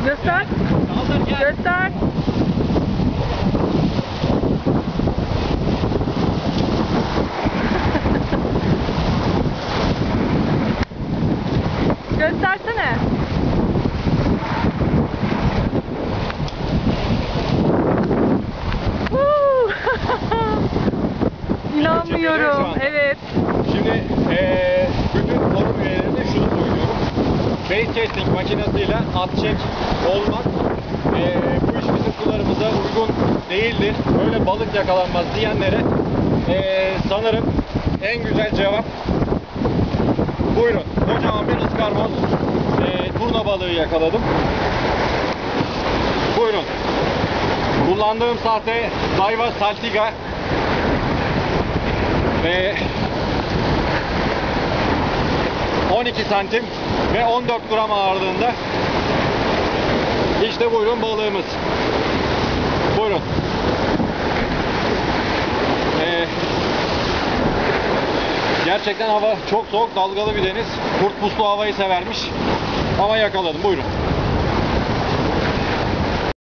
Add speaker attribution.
Speaker 1: Göster. Göster. Göstersene. İnanmıyorum. Evet.
Speaker 2: Şimdi bütün forum üyelerine şunu söylüyorum. Bait casting makinesiyle at çek olmak bu iş bizim sularımıza uygun değildir. Böyle balık yakalanmaz diyenlere sanırım en güzel cevap buyurun. Kocaman bir ıskarmoz turna balığı yakaladım. Buyurun. Kullandığım sahte Daiwa Saltiga ve 12 santim ve 14 gram ağırlığında. İşte buyurun balığımız. Buyurun. Gerçekten hava çok soğuk, dalgalı bir deniz. Kurt puslu havayı severmiş. Ama yakaladım. Buyurun.